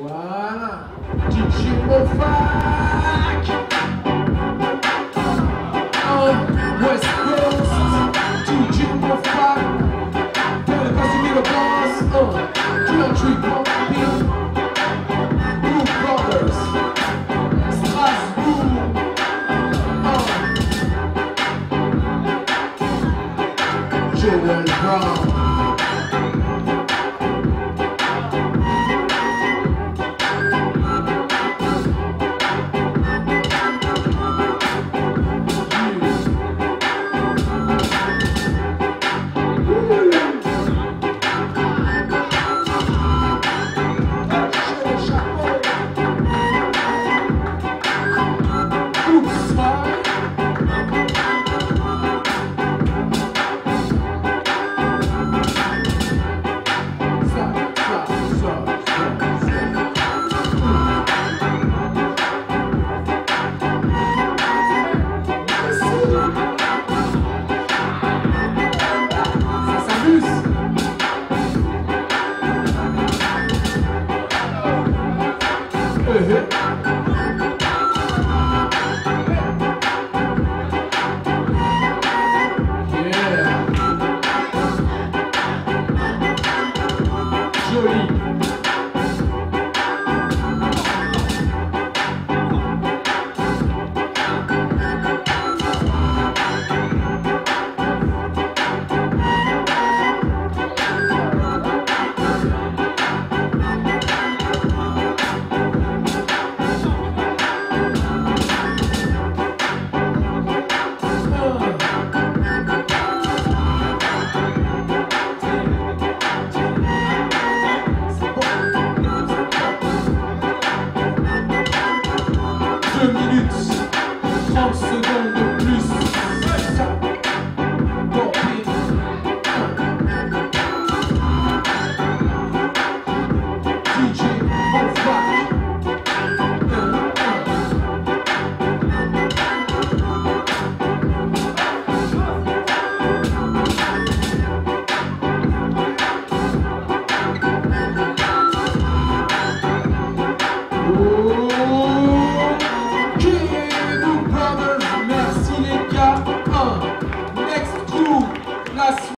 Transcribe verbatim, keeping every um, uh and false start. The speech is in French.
Voilà. D J Mofac. Oh, West Coast. D J Mofac. Tell the boss to be the boss. Oh, Country Pumping. Blue Brothers. Strasbourg. Oh. Joel Brown. Yeah. Joli.